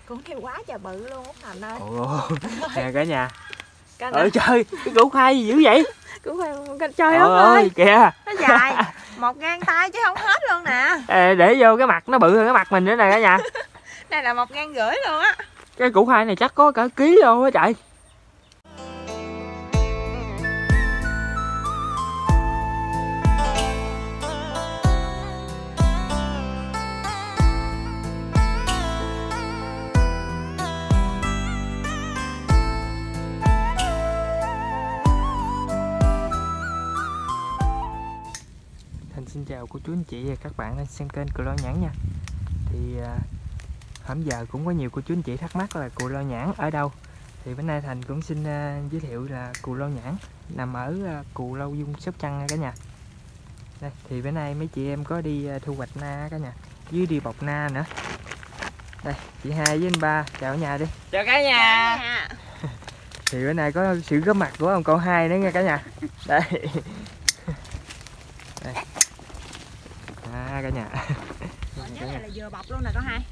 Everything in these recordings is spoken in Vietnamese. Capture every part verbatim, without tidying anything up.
Con này quá trời bự luôn Út Thành ơi. Ồ, nè cả nhà. Ờ trời, cái củ khoai gì dữ vậy? Củ khoai, trời ơi, ơi kìa. Nó dài, một gang tay chứ không hết luôn nè. Ê, để vô cái mặt nó bự hơn cái mặt mình nữa nè cả nhà. Này là một gang rưỡi luôn á. Cái củ khoai này chắc có cả ký luôn á trời. Thành xin chào cô chú anh chị và các bạn đang xem kênh Cù Lao Nhãn nha. Thì à, hôm giờ cũng có nhiều cô chú anh chị thắc mắc là Cù Lao Nhãn ở đâu. Thì bữa nay Thành cũng xin uh, giới thiệu là Cù Lao Nhãn nằm ở uh, Cù Lao Dung, Sóc Trăng nha cả nhà. Đây, thì bữa nay mấy chị em có đi uh, thu hoạch na cả nhà, với đi bọc na nữa. Đây, chị hai với anh ba chào nhà đi. Chào cả nhà. Thì bữa nay có sự góp mặt của ông cậu hai nữa nha cả nhà. Đây. Đây. À, cả nhà. Trái này là vừa bọc luôn nè có hai.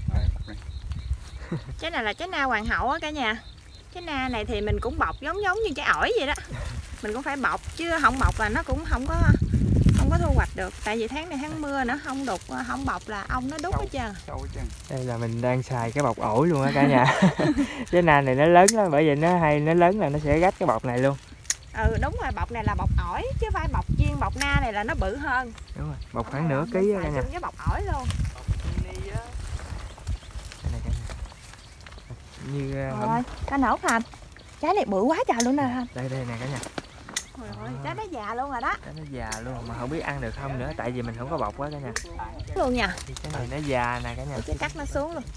Trái này là trái na hoàng hậu á cả nhà. Trái na này thì mình cũng bọc giống giống như trái ổi vậy đó. Mình cũng phải bọc chứ không bọc là nó cũng không có không có thu hoạch được. Tại vì tháng này tháng mưa nữa, không đục không bọc là ong nó đút hết trơn. Đây là mình đang xài cái bọc ổi luôn á cả nhà. Trái na này nó lớn lắm, bởi vì nó hay nó lớn là nó sẽ rách cái bọc này luôn. Ừ đúng rồi, bọc này là bọc ổi chứ phải bọc chiên, bọc na này là nó bự hơn. Đúng rồi, bọc khoảng nửa ký á cả nhà. Với bọc ổi luôn. Đây này cả nhà. Như rồi, cá nổ Thành. Trái này bự quá trời luôn nè Thành. Đây đây nè cả nhà. Trời ơi, trái nó già luôn rồi đó. Trái nó già luôn mà không biết ăn được không nữa, tại vì mình không có bọc quá cả nhà. Luôn nha. Thì cái này nó già nè cả nhà. Cái cắt nó xuống luôn.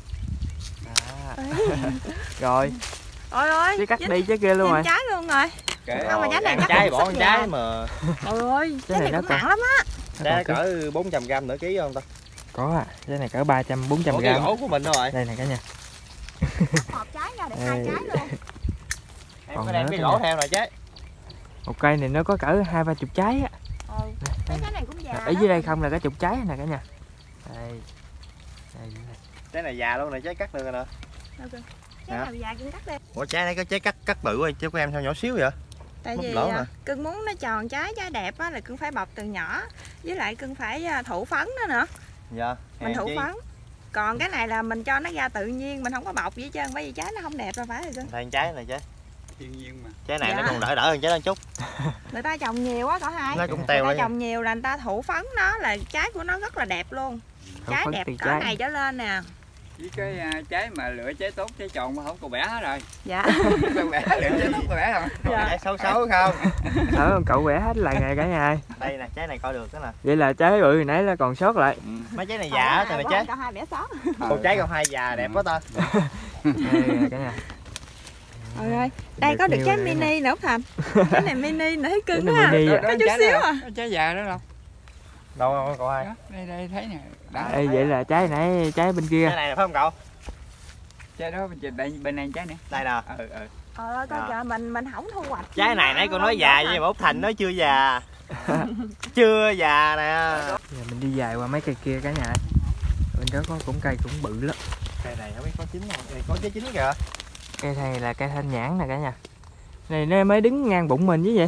À. Rồi. Ôi ơi, chứ cắt dính, đi chứ kia luôn rồi. Trái luôn rồi. Kệ, không mà trái này trái bỏ con trái mà. Trời ơi, trái này, này cũng nặng lắm á. Trái cỡ bốn trăm gam nửa ký không ta? Có à, trái này cỡ ba trăm bốn trăm gam. Cái gỗ của mình đâu rồi? Đây này cả nhà. Một trái ra được hai trái luôn. Em còn có đem cái gỗ theo rồi trái. Một cây này nó có cỡ hai ba chục trái á. Ừ. Cái trái này cũng già. Ở dưới đây không là cả chục trái nè cả nhà. Đây. Đây. Trái này già luôn này, trái cắt được rồi nè. Okay. Trái nào già cũng cắt đi. Ủa trái này có trái cắt cắt bự rồi chứ của em sao nhỏ xíu vậy? Tại vì cưng muốn nó tròn trái trái đẹp á là cưng phải bọc từ nhỏ, với lại cưng phải thụ phấn nữa nữa. Dạ. Mình thụ phấn. Còn cái này là mình cho nó ra tự nhiên, mình không có bọc gì hết trơn, bởi vì trái nó không đẹp đâu phải rồi cưng. Đây trái này trái. Thiên nhiên mà. Trái này dạ. Nó còn đỡ đỡ hơn trái lên chút. Người ta trồng nhiều quá cỏ hai. Nó cũng teo. Người ta trồng nhiều là người ta thụ phấn nó là trái của nó rất là đẹp luôn. Trái đẹp cỡ trái này trở lên nè. Với cái uh, trái mà lựa trái tốt, trái tròn mà không còn bẻ hết rồi. Dạ. Sao bẻ, lựa trái tốt có bẻ không? Dạ. Trái xấu xấu không? Ở cậu bẻ hết lại ngày cả nhà ơi. Đây nè, trái này coi được đó nè. Vậy là trái bự nãy là còn sót lại. Ừ. Mấy trái này già á, này trái. Cậu hai bẻ sót. Một trái cậu hai già đẹp quá ta. Đây cả nhà. Trời ơi, đây có được trái mini nữa Thành. Cái này mini nữa thấy cưng quá. Có chút xíu à. Trái già đó đâu? Đâu đâu cậu hai? Đây đây thấy nè. Ê, vậy là trái nãy trái bên kia. Trái này là phải không cậu? Trái đó bên bên, bên này trái nè. Đây nè. Ừ ừ. Trời ơi con chờ mình mình không thu hoạch. Trái này nãy con nói già nhưng mà Út Thành nói chưa già. Chưa già nè. Giờ mình đi dài qua mấy cây kia cả nhà. Bên đó có cũng cây cũng bự lắm. Cây này không biết có chín không? Này có trái chín kìa. Cây này là cây thanh nhãn nè cả nhà. Này nó mới đứng ngang bụng mình chứ vậy.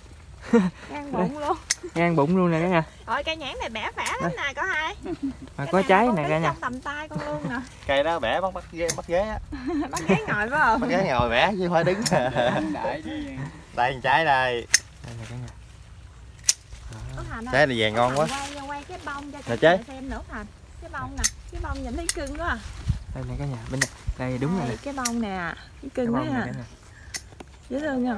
Ngang bụng luôn. Ngang bụng luôn nè cả nhà. Rồi cây nhãn này bẻ phả lắm nè có hai. Mà có trái nè cả nhà. Trong tầm tay con luôn nè. Cây đó bẻ bắt bắt ghế bắt ghế á. Bắt ghế ngồi phải không? Bắt ghế ngồi bẻ chứ không phải đứng. Đây trái đây. Đây nè cả nhà. Trái này vàng ngon quá. Quay quay cái bông cho nè trái. Xem nữa Thành. Cái bông nè, cái bông nhìn thấy cưng quá à. Đây nè cả nhà, bên này. Đây đúng rồi nè. Cái bông nè, cái cưng quá à. Dễ thương nha.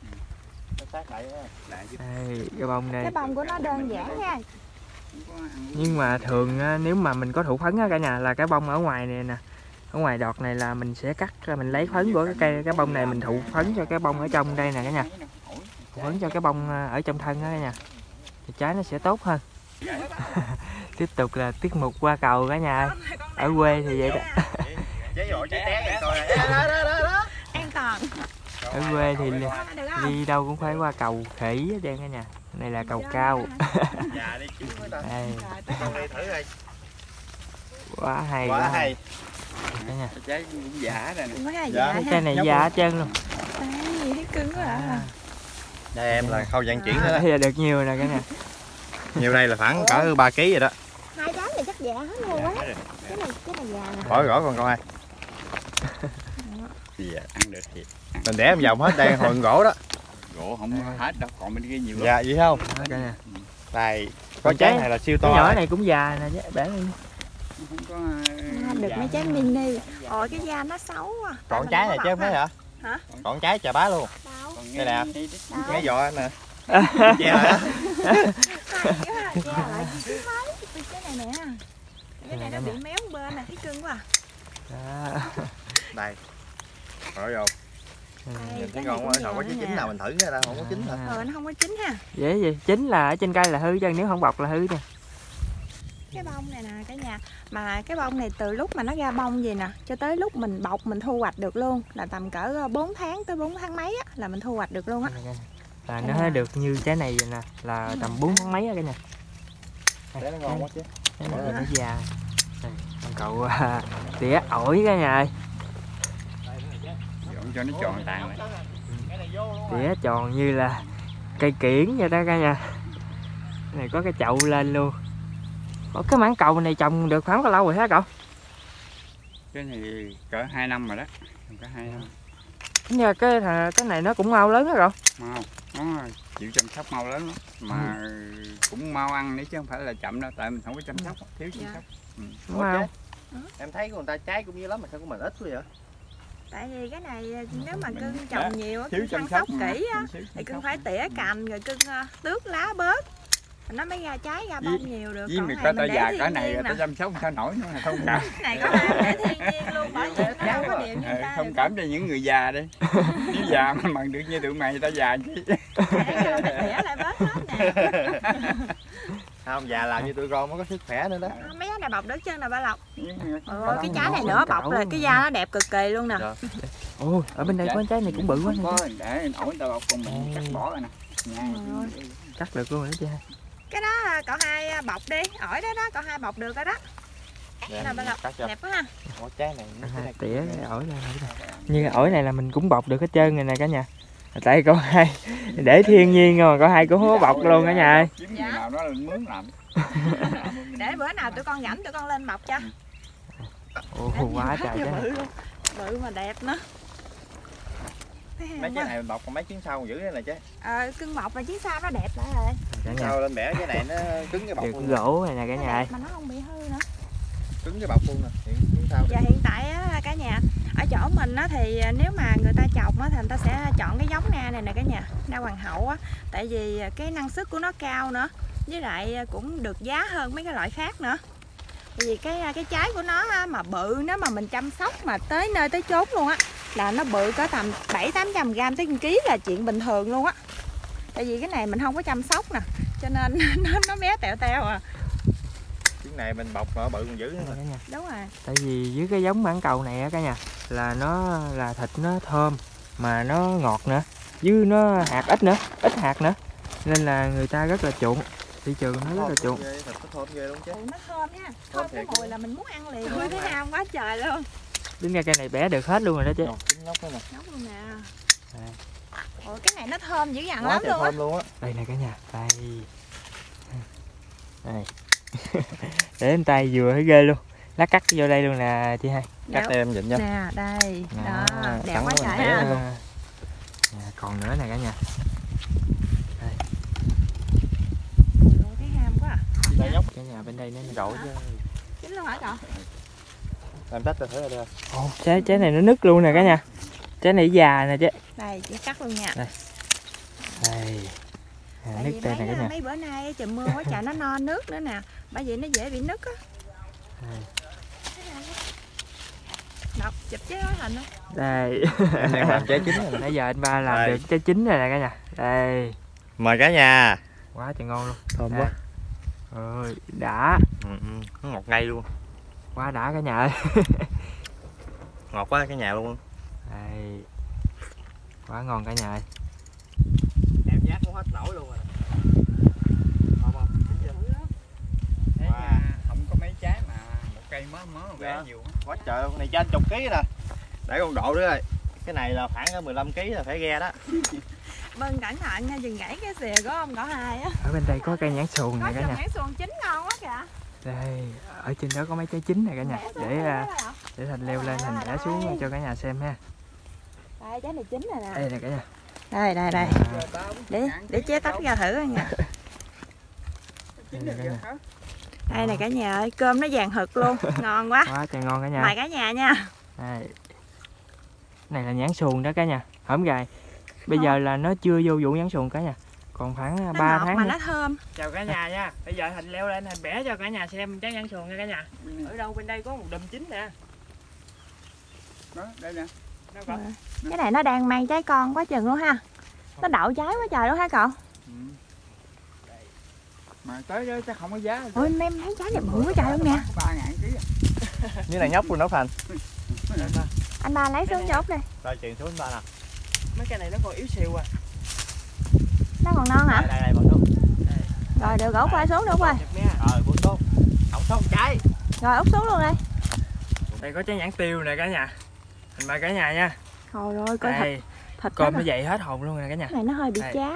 Đây, cái bông này. Cái bông của nó đơn giản nha. Nhưng mà thường nếu mà mình có thụ phấn á cả nhà là cái bông ở ngoài này nè. Ở ngoài đọt này là mình sẽ cắt ra mình lấy phấn của cái cây cái bông này mình thụ phấn cho cái bông ở trong đây nè cả nhà. Thụ phấn cho cái bông ở trong thân đó cả nhà. Thì trái nó sẽ tốt hơn. Tiếp tục là tiết mục qua cầu cả nhà. Ở quê thì vậy đó. An toàn. Ở quê thì đi đâu cũng phải qua cầu khỉ hết trơn cả nhà. Này là cầu cao. Đây. Quá hay quá hay. cả nhà. Trái cũng giả rồi nè. Có cái Dạ. dạ Cái ha. cây này già hết trơn luôn. Đây, thấy cưng quá à. À, Đây em là khâu vận chuyển nữa đó. đây là được nhiều nè cả nhà. Nhiều đây là khoảng cỡ ba ký rồi đó. Hai trái này chắc già hết luôn quá. Cái này cái này già nè. Khỏi gõ con coi ai. Thì ăn được thì Mình để em vòng hết đây hồi gỗ đó. gỗ không hết đâu, còn bên kia nhiều lắm. Dạ vậy không? Đó, cả nhà. Đây, Còn con trái trái- này là siêu Cái to. nhỏ rồi. này cũng già nè, chứ, bẻ lên. Không có À, được mấy trái mini. Ôi cái da nó xấu à. Còn trái này chứ không phải hả? Hả? Còn trái chà bá luôn. Đâu? Đây nè. Đâu? Cái vỏ nè. Che lại đó. Hay quá à, da lại chi chứ mấy. Ui, cái này nè. Cái này nó bị méo bên nè, thấy cưng quá à. Đó. Đây. Rồi vô. Ừ. Đây, Nhìn cái thấy này ngon cũng quá, già không có nữa trái chín nè. nào mình thử ra đâu, không có chín hả? À. Ờ nó không có chín ha. Dễ gì? Chính là ở trên cây là hư chứ nếu không bọc là hư nè. Cái bông này nè cả nhà. Mà cái bông này từ lúc mà nó ra bông gì nè cho tới lúc mình bọc mình thu hoạch được luôn là tầm cỡ bốn tháng tới bốn tháng mấy á là mình thu hoạch được luôn á. Là Cả nó nhà. được như trái này vậy nè, là tầm bốn tháng mấy á cả nhà. Để nó ngon quá chứ. Cái này nó già. Đây, con cậu à, tỉa ổi cả nhà ơi. dọn cho nó tròn tàn lại. Tỉa tròn như là cây kiển vậy đó cả nhà. Cái này có cái chậu lên luôn. Ủa, cái mảng cầu này trồng được khoảng bao lâu rồi hả cậu? Cái này cỡ hai năm rồi đó, cỡ hai năm. Như cái cái này nó cũng mau lớn đó cậu. Mau, nó chịu chăm sóc mau lớn lắm. Mà cũng mau ăn nữa chứ không phải là chậm đâu, tại mình không có chăm sóc, thiếu chăm Dạ. sóc. Đúng không? Em thấy của người ta trái cũng như lắm mà sao của mình ít quá vậy? Tại vì cái này nếu mà Mình- cưng đó, trồng nhiều á, Thiếu cưng chăm chăm sóc sóc mà. kỹ á Thiếu chăm thì cưng sóc. phải tỉa cành rồi cưng ờ, tước lá bớt nó mới ra trái ra bông nhiều được. Với Còn người này ta mình ta để già thiên cỡ này nhiên người nè. ta chăm sóc sao nổi nữa là thông cảm. Cái này có ai để thiên nhiên luôn bởi vì nó đâu có điện như Ờ, ta thông được. cảm cho những người già đi. Nếu già mà bằng được như tụi mày ta già chứ. Để cho phải tỉa lại bớt hết nè. Không, già làm như tụi con mới có sức khỏe nữa đó. À, mấy cái này bọc đất chân nè ba Lộc. Ôi, Ôi cái trái này nữa bọc rồi cái da nó đẹp cực kỳ luôn nè. Dạ. Ồ, ở bên đây có trái này cũng bự quá Không nè. có, để ổi ta bọc con mình cắt bỏ rồi nè. Nha. Cắt được luôn rồi đó chứ. Cái đó à, cậu hai bọc đi, ổi đó đó cậu hai bọc được rồi đó. Để Nè ba Lộc, cắt cho. đẹp quá ha. Ủa, trái này nó À, cái tỉa này cái ổi ra nè. Như cái ổi này là mình cũng bọc được hết trơn rồi nè cả nhà. Tại có hai để thiên nhiên mà có hai cũng không có bọc luôn cả nhà ơi. Kiếm người nào đó là mướn làm. Để bữa nào tụi con rảnh tụi con lên bọc cho. Ồ, quá trời trái này. Bự luôn. Bự mà đẹp nữa. Thấy mấy hay trái quá. này mình bọc còn mấy chuyến sau còn giữ đây này chứ. Ờ, cưng bọc mà chiếc sau nó đẹp lại rồi. Cả nhà. Sau lên bẻ cái này nó cứng cái bọc Được luôn. gỗ này nè cả Nó nhà ơi. đẹp mà nó không bị hư nữa. Cứng cái bọc luôn nè. Hiện chuyến sau. Và hiện tại á, cả nhà ở chỗ mình á, thì nếu mà người ta trồng á, thì người ta sẽ chọn cái giống na này nè cả nhà, na hoàng hậu á, tại vì cái năng suất của nó cao nữa, với lại cũng được giá hơn mấy cái loại khác nữa. Tại vì cái cái trái của nó á, mà bự nếu mà mình chăm sóc mà tới nơi tới chốn luôn á là nó bự cỡ tầm bảy tám trăm gram tới một ký là chuyện bình thường luôn á. Tại vì cái này mình không có chăm sóc nè, cho nên nó nó bé tẹo teo à. Chuyến này mình bọc mà bự còn giữ nữa. Cả nhà. Đúng rồi. Tại vì với cái giống mãng cầu này á cả nhà là nó là thịt nó thơm mà nó ngọt nữa, với nó hạt ít nữa, ít hạt nữa. Nên là người ta rất là chuộng. Thị trường nó rất là chuộng. Ghê, thịt nó thơm ghê luôn chứ. Ừ, nó thơm nha, Thơm thơm cái thiệt. mùi là mình muốn ăn liền luôn, thấy ham quá trời luôn. Đến ra cây này bẻ được hết luôn rồi đó chứ. Ngọt chín ngóc đó nè. Nóng luôn nè. Đây. Ủa cái này nó thơm dữ dằn Quá lắm trời luôn á. thơm luôn á. Đây nè cả nhà, đây. Đây. Để em tay vừa thấy ghê luôn. Lá cắt vô đây luôn nè chị hai. Cắt đây em vịnh nha. Nè đây, đó, Đó, đẹp cắn quá nó trời mình ha. bẻ luôn. À. Nè, còn nữa nè cả nhà. Ủa, thấy ham quá à. Đây nhóc. Cả nhà bên đây nữa nè. Rậu chứ. Chín luôn hả cậu? Làm tách tôi thử rồi đây. Ồ, trái trái này nó nứt luôn nè cả nhà. Trái này già nè chứ. Đây, chị cắt luôn nha. Đây. Đây. À, Tại nứt vì đây nè mấy, cả nhà. mấy bữa nay trời mưa quá trời nó no nước nữa nè. Bởi vậy nó dễ bị nứt á. Đây. Đọc, chụp chế gói hình á. Đây. Em đang làm trái chín rồi nè. Nãy giờ anh ba làm Đây. được trái chín rồi nè cả nhà. Đây. Mời cả nhà. Quá trời ngon luôn. Thơm Đây. quá. Ôi, đã. Ừ, ừ. Nó ngọt ngay luôn. Quá đã cả nhà ơi. Ngọt quá cả nhà luôn. Đây. Quá ngon cả nhà ơi. Em nhát cũng hết nổi luôn rồi. Không không. Thấy, à, không có mấy trái mà một cây cây mớ mớ Dạ. bẻ nhiều. Quá trời luôn, này trên chục ký nè. Để con độ nữa rồi. Cái này là khoảng có mười lăm ký là phải ghe đó. Bưng cẩn thận nha, chừng gãy cái xìa của ông cỏ hai á. Ở bên đây có cây nhãn xuồng Có này cả chùm nhà. nhãn xuồng chín ngon quá kìa. Đây, ở trên đó có mấy trái chín này cả nhà. Bẻ xuống Để đây à, đó ạ. để Thành leo lên Thành bẻ xuống cho cả nhà xem ha. Đây trái này chín rồi nè. Đây nè cả nhà. Đây đây đây. À, Để để chế tách ra thử coi nha. đây nè cả nhà. Đây nè cả nhà ơi, cơm nó vàng hực luôn, ngon quá. Quá trời ngon cả nhà. Mời cả nhà nha. Đây. Này là nhãn xuồng đó cả nhà. Hổm gài. Bây giờ là nó chưa vô vụ nhãn xuồng cả nhà. Còn khoảng Nó ba ngọt tháng mà nữa. nó thơm. Chào cả nhà nha. Bây giờ Thành leo lên Thành bẻ cho cả nhà xem trái nhãn xuồng nha cả nhà. Ở đâu bên đây có một đùm chín nè. Đó, đây nè. Đâu cậu? Cái này nó đang mang trái con quá chừng luôn ha. Nó đậu trái quá trời luôn hả cậu? Ừ. Mà tới đó chắc không có giá. Ôi mấy mấy trái này bự quá trời luôn nè. ba ngàn ký. Như này nhóc luôn đó Thành. Anh ba lấy xuống chốt đi. Rồi truyền xuống ba nè. Mấy cây này nó còn yếu xìu à. Nó còn non hả? Đây đây đây bọn xuống. Rồi được gỗ quay xuống được rồi. Rồi buông xuống. Không xuống trái. Rồi úp xuống luôn đi. Đây có trái nhãn tiêu nè cả nhà. Thành mời cả nhà nha. Thôi rồi coi thịt Đây, thịt cơm nó nó dậy hết hồn luôn nè cả nhà. cái này nó hơi bị Đây. chá.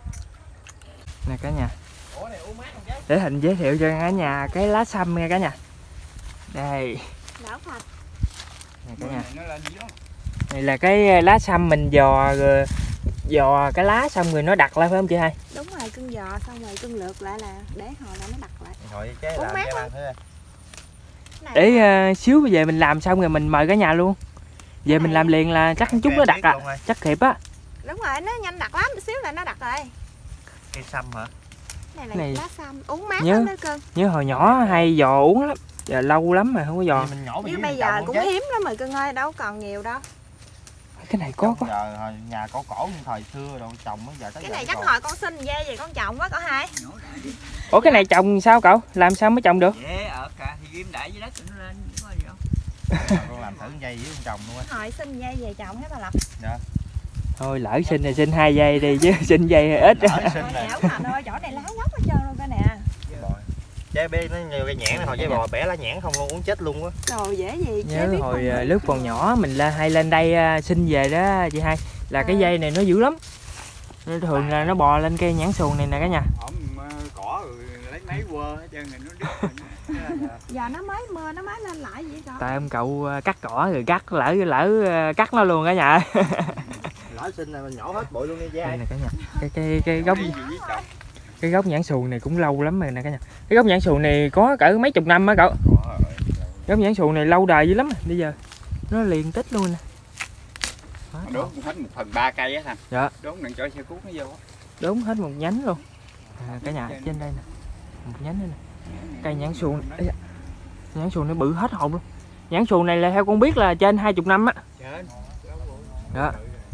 Nè cả nhà. Ủa này uống mát không chứ? Để Thành giới thiệu cho cả nhà cái lá sâm nha cả nhà. Đây, Đảo thạch. nè cả nhà. Nó lên dữ lắm. Này là cái lá sâm mình dò rồi dò cái lá xong rồi nó đặt lại phải không chị hai? Đúng rồi, cưng giò xong rồi cưng lượt lại là để hồi là nó đặt lại. Rồi chế Uống làm mát cho không? ăn thử. Cái này Để uh, xíu về mình làm xong rồi mình mời cả nhà luôn. Về mình này- làm liền là chắc chút nó đặt à. Luôn rồi. Chắc kịp á. đúng rồi, nó nhanh đặt lắm, xíu là nó đặt rồi. Cây sâm hả? Cái này là Này- lá sâm, uống mát Nhớ- lắm đó cưng. Nhớ hồi nhỏ hay dò uống lắm. Giờ lâu lắm mà không có dò. Thì mình nhổ Chứ bây giờ cũng hiếm lắm rồi cưng ơi, đâu còn nhiều đâu. Cái này có có. Giờ hồi nhà cổ cổ như thời xưa rồi trồng bây giờ tới Cái giờ này không chắc còn. hồi con sinh dê về con trồng quá cậu hai. Ủa cái này trồng sao cậu? Làm sao mới trồng được? Dễ ở cả thì ghim đại dưới đất thì nó lên có gì đâu. Giờ con làm thử dây với con trồng luôn á. Hồi sinh dê về trồng hết bà Lập. Thôi lỡ sinh thì sinh hai giây đi chứ sinh giây thì ít. Đỡ Rồi sinh nè. nè, Thành ơi, chỗ này lá ngốc hết trơn luôn coi nè. Trái bé nó nhiều cây nhãn này hồi trái bò bẻ lá nhãn không luôn uống chết luôn á. Rồi dễ gì chế Nhớ biết hồi không? à, lúc còn nhỏ mình lên hay lên đây à, xin về đó chị hai là cái À. dây này nó dữ lắm. Nó thường là nó bò lên cây nhãn xuồng này nè cả nhà. Ổng ờ, cỏ rồi lấy máy quơ hết trơn rồi nó đứt rồi. Giờ nó mới mưa nó mới lên lại vậy cậu. Tại ông cậu à, cắt cỏ rồi cắt lỡ lỡ à, cắt nó luôn cả nhà. Lỡ sinh là mình nhổ hết bụi luôn đi chứ Đây ai. nè cả nhà. Cái cái cái gốc Mấy gì với chồng. cái gốc nhãn xuồng này cũng lâu lắm rồi nè cả nhà. Cái gốc nhãn xuồng này có cỡ mấy chục năm á cậu. Cỏ rồi. Gốc nhãn xuồng này lâu đời dữ lắm. Bây giờ nó liền tích luôn nè. Đó, Mà đốn hết một phần ba cây á Thành. Dạ. Đốn đừng cho xe cuốc nó vô. đốn hết một nhánh luôn. À, cả nhà trên đây nè. Một nhánh nữa nè. Cây nhãn xuồng này. Ây da. Nhãn xuồng nó bự hết hồn luôn. Nhãn xuồng này là theo con biết là trên hai chục năm á. Trên. Dạ.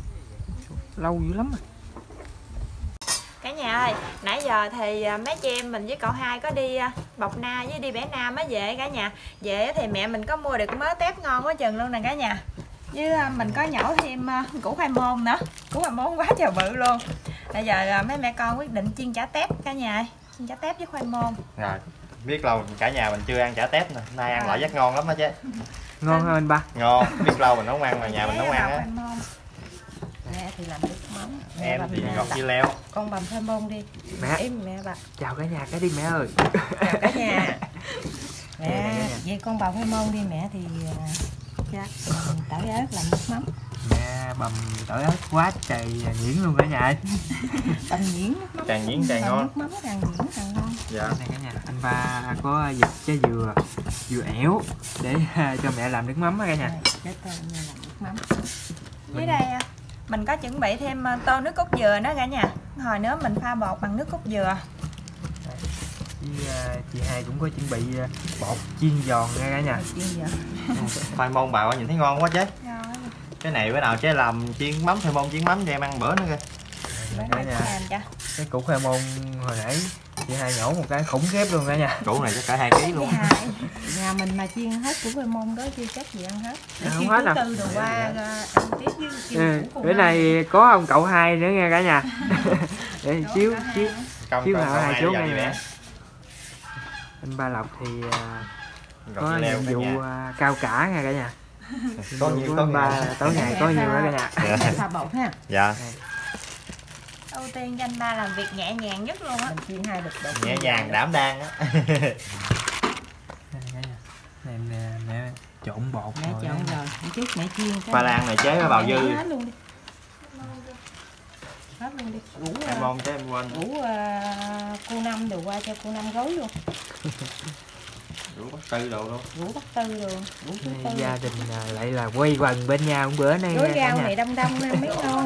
Lâu dữ lắm rồi. Cả nhà ơi, nãy giờ thì à, mấy chị em mình với cậu hai có đi à, Bọc Na với đi Bể Na mới về cả nhà. Về thì mẹ mình có mua được mớ tép ngon quá chừng luôn nè cả nhà. Với à, mình có nhổ thêm à, củ khoai môn nữa. Củ khoai môn quá trời bự luôn. Bây giờ à, mấy mẹ con quyết định chiên chả tép cả nhà ơi. Chiên chả tép với khoai môn. Rồi, biết lâu cả nhà mình chưa ăn chả tép nè, nay ăn À. lại rất ngon lắm đó chứ. Ngon hơn anh ba. Ngon, biết lâu mình nấu ăn mà nhà mình Mẹ nấu ăn bào á. khoai môn. Mẹ thì làm nước mắm. Mẹ Em bầm, thì à, ngọt đặt- dưa leo. Con bầm khoai môn đi. Mẹ, Em mẹ bà. chào cả nhà cái đi mẹ ơi. Chào cả nhà. Đây nè cả Mẹ, nhà. vậy con bào khoai môn đi mẹ thì à, dạ, tỏi ớt làm nước mắm. Mẹ bầm tỏi ớt quá trời nhuyễn luôn cả nhà ơi. Bầm nhuyễn nước mắm. Càng nhuyễn càng Bầm ngon. Nước mắm càng nhuyễn càng ngon. Dạ. Đây cả nhà, anh ba có vịt trái dừa, dừa ẻo để à, cho mẹ làm nước mắm á cả nhà. Đây, để tôi làm nước mắm. Dưới đây à, mình có chuẩn bị thêm à, tô nước cốt dừa nữa cả nhà. Hồi nữa mình pha bột bằng nước cốt dừa. Với à, chị hai cũng có chuẩn bị à, bột chiên giòn nha cả nhà. Chiên dừa. Khoai môn bào nhìn thấy ngon quá chứ. Ngon lắm. Cái này bữa nào chế làm chiên mắm khoai môn chiên mắm cho em ăn bữa nữa kìa. Đây Bữa cả nay nhà, làm cho. cái củ khoai môn hồi nãy chị hai nhổ một cái khủng khiếp luôn cả nhà. Củ này chắc cả hai ký Cái luôn. hai, nhà mình mà chiên hết củ khoai môn đó chưa chắc gì ăn hết. Ăn Chiên hết thứ à? tư đồ qua à, ăn tiếp với chiên Ừ, củ khoai bữa môn. này có ông cậu hai nữa nghe cả nhà. Để Đó, xíu cả xíu hai. Công xíu công nào công hai hai xuống giờ đây đi nè. mẹ. Anh Ba Lộc thì à, có nhiệm vụ uh, cao cả nha cả nhà. Có Nhiệm nhiều vụ có của ba tối ngày có nhiều đó cả nhà. Pha bột ha. Dạ. Ưu tiên cho anh ba làm việc nhẹ nhàng nhất luôn á. Mình chiên hai đục đục. Nhẹ nhàng đảm đang á. Này nè, mẹ trộn bột Mẹ rồi trộn đó. rồi, một chút mẹ chiên cái. Khoai lang này chế với bào dư. Hết luôn đi. Hết luôn đi. Ngủ Em mong chứ em quên. ngủ uh, cô Năm đồ qua cho cô Năm gối luôn. Rủ bắt tư đồ luôn. Ngủ bắt tư luôn. Ngủ thứ tư. Gia đình à, lại là quay quần bên nhau một bữa nay Gói nha cả rau nhà. này đông đông nè mấy ngon.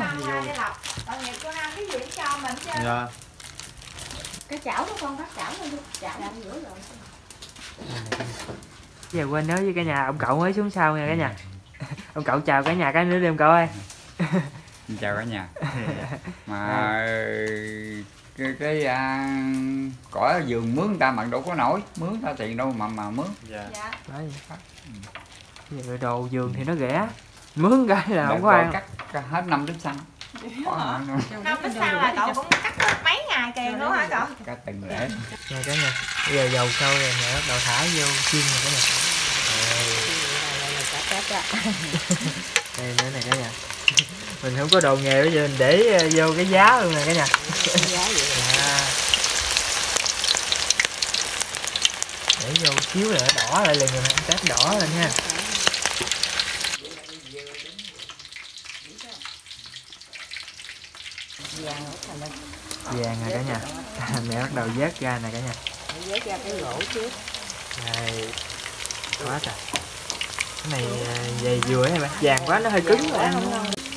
Dạ. Cái chảo của con bắt chảo lên đi. Chảo làm rửa rồi. Giờ quên nói với cả nhà, ông cậu mới xuống sau nha cả nhà. Ông cậu chào cả nhà cái nữa đi ông cậu ơi. Xin chào cả nhà. Mà cái cái à, cỏ vườn mướn người ta mà đâu có nổi, mướn ta tiền đâu mà mà mướn. Dạ. Dạ. Đấy. Giờ đồ vườn thì nó rẻ, mướn cái là không có Rồi ăn. cắt, cắt hết năm lít xăng. Có nữa. Năm bữa sau là cậu cũng cắt hết mấy ngày kìa nữa hả cậu? Cắt từng lễ. Nha cả nhà. Bây giờ dầu sôi rồi mẹ bắt đầu thả vô chiên rồi cả nhà. Đây nữa này cả nhà. Mình không có đồ nghề bây giờ mình để vô cái giá luôn nè cả nhà. À. Để vô chiếu lại đỏ lại liền rồi nè, tép đỏ lên nha. Vàng rồi cả nhà. Mẹ bắt đầu vớt ra nè cả nhà. Vớt ra cái gỗ trước. Đây. Quá trời. Cái này về dừa này bạn, vàng quá nó hơi cứng rồi ăn.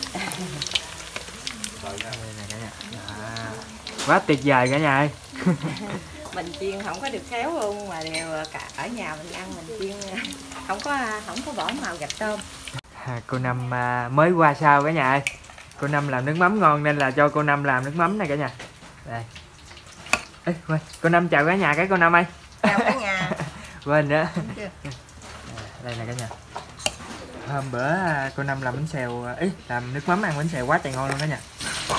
Đây nè cả nhà. À, quá tuyệt vời cả nhà ơi. Mình chiên không có được khéo luôn mà đều cả ở nhà mình ăn mình chiên không có không có bỏ màu gạch tôm. À, cô Năm à, mới qua sau cả nhà ơi. Cô Năm làm nước mắm ngon nên là cho cô Năm làm nước mắm này cả nhà. Đây. Ê, quên, cô Năm chào cả nhà cái cô Năm ơi. Chào cả nhà. Quên nữa. Đây nè cả nhà. Hôm bữa à, cô Năm làm bánh xèo, ý làm nước mắm ăn bánh xèo quá trời ngon luôn cả nhà.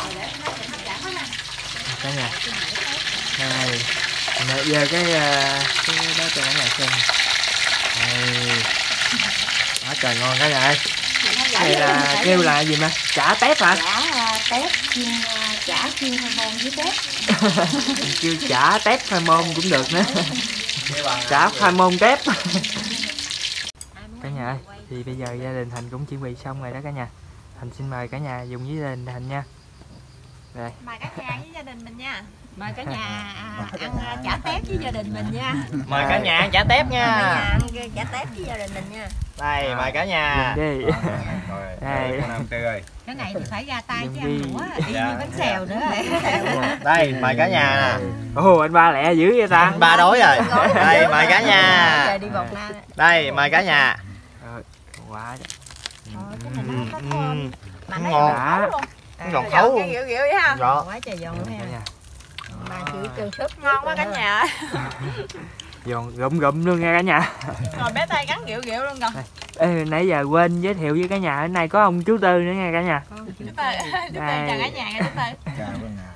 Cả nhà. Đây. Nè, giờ cái cái đó cho cả nhà xem. Đây. Quá trời ngon cả nhà ơi. Đây là kêu là gì mà chả tép hả? Chả tép chiên chả chiên khoai môn với tép. Kêu chả tép khoai môn cũng được nữa. Chả khoai môn tép. Cả nhà ơi, thì bây giờ gia đình Thành cũng chuẩn bị xong rồi đó cả nhà. Thành xin mời cả nhà dùng với gia đình Thành nha. Đây. Mời cả nhà với gia đình mình nha. Mời cả nhà ăn chả tép với gia đình mình nha. Mời cả nhà ăn chả tép nha. Ăn chả tép với gia đình mình nha. Đây, mời cả nhà. Đi. Đây, Năm Tư ơi. Cái này thì phải ra tay chứ Đi. ăn đũa y như bánh xèo nữa. Đây, mời cả nhà nè. Ồ, anh ba lẹ dữ vậy ta. Anh ba đói rồi. Đây, mời cả nhà. Trời đi bột na. Đây, mời cả nhà. Rồi, quá trời. Cái này nó có thơm. Mà nó Ngon. Đã. luôn. Nó giòn khấu luôn. Kiểu kiểu vậy ha. Dạ. Quá trời giòn luôn Cả ha. nhà. Mà chữ trừ súp ngon quá cả nhà ơi. Giòn gụm gụm luôn nha cả nhà. Rồi bé tay gắn kiểu kiểu luôn rồi. Ê, nãy giờ quên giới thiệu với cả nhà, hôm nay có ông chú Tư nữa nha cả nhà. Chú Tư, chú Tư chào cả nhà nha chú Tư. Chào cả nhà.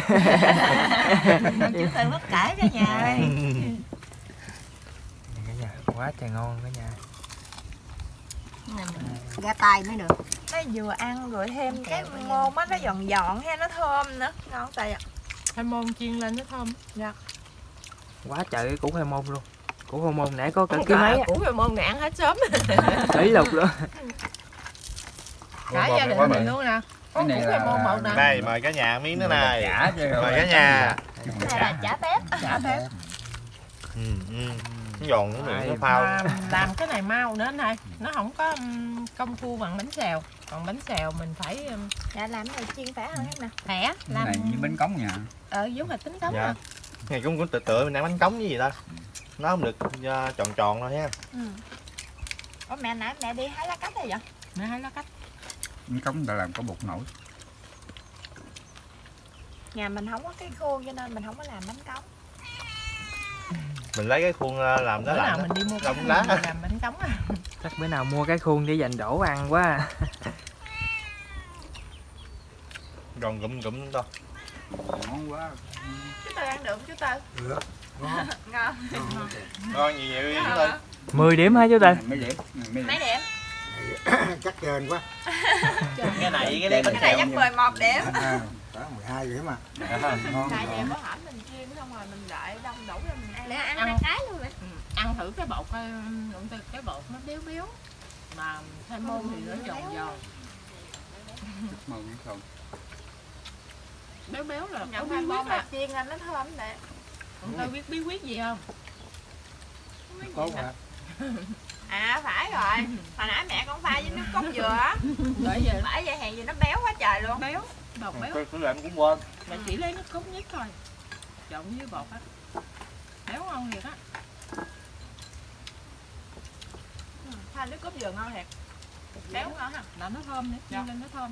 Chú Tư mất cãi cả nhà ơi. Cả nhà, quá trời ngon cả nhà. Ra tay mới được. Nó vừa ăn rồi thêm cái môn á, nó giòn giòn ha, nó thơm nữa. Ngon tay ạ. Khoai môn chiên lên nó thơm. Dạ. Quá trời cái củ khoai môn luôn. Củ khoai môn nãy có cả ký mấy á. Củ khoai môn này ăn hết sớm. Kỷ lục luôn. Cả gia đình mình luôn nè. Có Cái này củ khoai là- môn một nè. Đây, mời cả nhà miếng nữa này. Chả chứ. Mời cả nhà. Đây là chả tép. Chả tép. Ừ, ừ. Nó giòn nó miệng nó phao. Mà làm cái này mau nữa anh ơi. Nó không có um, công phu bằng bánh xèo. Còn bánh xèo mình phải um, Dạ làm cái này chiên phải hơn hết nè. thẻ. Cái Làm này như bánh cống nha. ở giống hệt tính cống Dạ. à. Này cũng cũng tựa tựa mình ăn bánh cống với gì ta. Nó không được uh, tròn tròn thôi ha. Ừ. Ủa mẹ nãy mẹ đi hái lá cách rồi vậy? Mẹ thấy nó cách. Bánh cống người ta làm có bột nổi. Nhà mình không có cái khuôn cho nên mình không có làm bánh cống. Mình lấy cái khuôn uh, làm Bữa đó nào làm mình đi mua Lông cái lá. mình làm bánh cống à. Chắc bữa nào mua cái khuôn để dành đổ ăn quá. giòn gụm gụm to. Ngon quá. Chú Tư ăn được không chú Tư? Được. Ngon. Ngon. Ngon nhiều nhiều chú Tư. mười điểm hả chú Tư? Mấy điểm? Mấy điểm? Chắc trên quá. Cái này cái đấy bánh Cái này xèo chắc mười một điểm. À, có mười hai điểm mà. Ngon. Tại vì có hổm mình chiên xong rồi mình đợi đông đủ rồi mình ăn. Để ăn ăn. hai cái luôn vậy. Ừ, ăn thử cái bột coi, cũng từ cái bột nó béo béo mà thêm môn thì nó giòn giòn. Mừng không? Béo béo là có Nhận bí hai quyết món là á. chiên anh nó thơm nè. Ông Tư biết bí quyết gì không? Tốt hả? À phải rồi. Hồi nãy mẹ con pha với nước cốt dừa á. Bởi vậy Bởi vậy hèn gì nó béo quá trời luôn. béo, bột béo. Tôi tôi làm cũng quên. Mà chỉ lấy nước cốt nhất thôi, trộn với bột á, béo ngon thiệt á. Pha nước cốt dừa ngon thiệt. Béo ngon hả? Là nó thơm nữa, chiên lên nó thơm.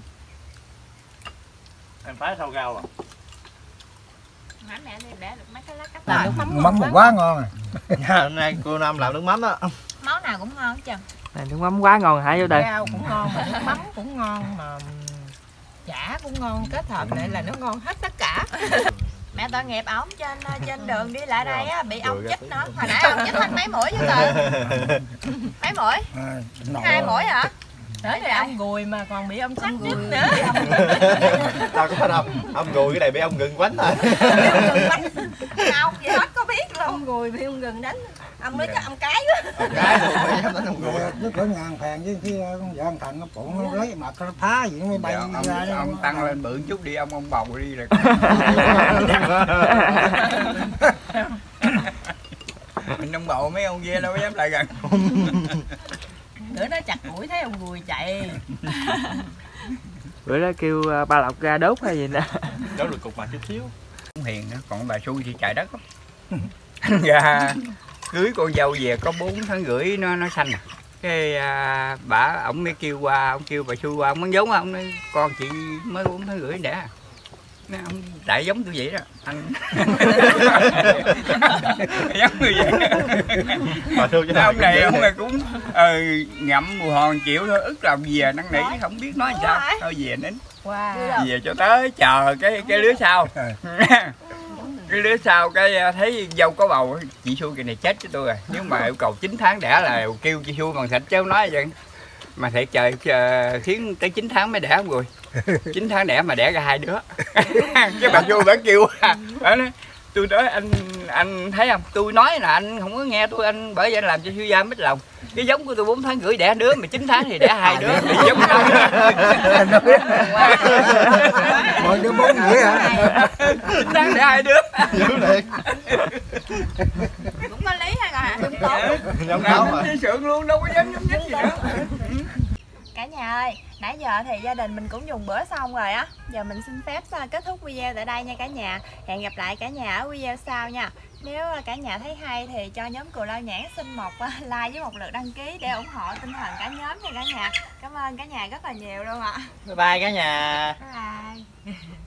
Em phái thau rau à. Nãy mẹ đi để được mấy cái lá cắt. Làm nước mắm Mắm ngon quá ngon à. Hôm nay cô Năm làm nước mắm đó. Món nào cũng ngon hết trơn. Này nước mắm quá ngon hả chú Tư? Rau cũng ngon mà nước mắm cũng ngon mà chả cũng ngon, kết hợp lại là nó ngon hết tất cả. Mẹ tội nghiệp ổng trên trên đường đi lại đây á bị ong chích nó. Hồi nãy ong chích anh mấy mũi chứ Tư? Mấy mũi? À, nổ. Hai mũi hả? Đấy là ông gùi mà còn bị ông sắt chích nữa. Tao có phải đâu. Ông gùi cái này bị ông gừng quánh rồi. Không, vậy hết có biết luôn. Ông gùi bị ông gừng đánh. Ông nói chắc ông cái quá. Ông cái luôn mới dám đánh ông gùi. Rồi, nó cỡ ngàn phèn với khi con vợ ông Thành nó bụng nó lấy mặt nó phá gì nó mới bay Dạ, ông, ra đó. ông tăng lên bự chút đi, ông ông bầu đi rồi. Mình ông bầu mấy ông kia đâu có dám lại gần. Nữa nó chặt mũi thấy ông gùi chạy. Bữa đó kêu uh, ba Lộc ra đốt hay gì nè. Đó được cục mặt chút xíu. Cũng hiền nữa, còn bà xui thì chạy đất lắm. Ra cưới con dâu về có bốn tháng rưỡi nó nó xanh à. Cái à, bà ổng mới kêu qua, ông kêu bà xui qua, ông bán giống ông nói con chị mới bốn tháng rưỡi đẻ à. Nói, ông đại giống tôi vậy đó anh. Giống người vậy. Bà xui chứ Ông này ông này cũng ờ, ngậm mùi hòn chịu thôi, ức làm về năn nỉ không biết nói sao. Thôi về nín. Wow. Về cho tới chờ cái cái lứa sau. Cái lứa sau cái thấy dâu có bầu, chị xui cái này chết với tôi rồi. Nếu mà yêu cầu chín tháng đẻ là kêu chị xui bằng thịt chứ không nói vậy. Mà thiệt trời khiến tới chín tháng mới đẻ không rồi. chín tháng đẻ mà đẻ ra hai đứa. Cái bà xui bà kêu bà nói, tôi nói anh anh thấy không, tôi nói là anh không có nghe tôi, anh bởi vậy anh làm cho Sư Gia mít lòng. Cái giống của tôi bốn tháng rưỡi đẻ đứa, mà chín tháng thì đẻ hai đứa thì giống đâu. Mọi đứa bốn rưỡi hả? chín tháng đẻ hai đứa. dữ liệt. Cũng có lý hay còn hả? Đúng tốt. Giống đó mà. Đi sượng luôn, đâu có dám nhúng nhích gì nữa. Cả nhà ơi, nãy giờ thì gia đình mình cũng dùng bữa xong rồi á. Giờ mình xin phép kết thúc video tại đây nha cả nhà. Hẹn gặp lại cả nhà ở video sau nha. Nếu cả nhà thấy hay thì cho nhóm Cù Lao Nhãn xin một like với một lượt đăng ký để ủng hộ tinh thần cả nhóm nha cả nhà. Cảm ơn cả nhà rất là nhiều luôn ạ. Bye bye cả nhà. Bye bye.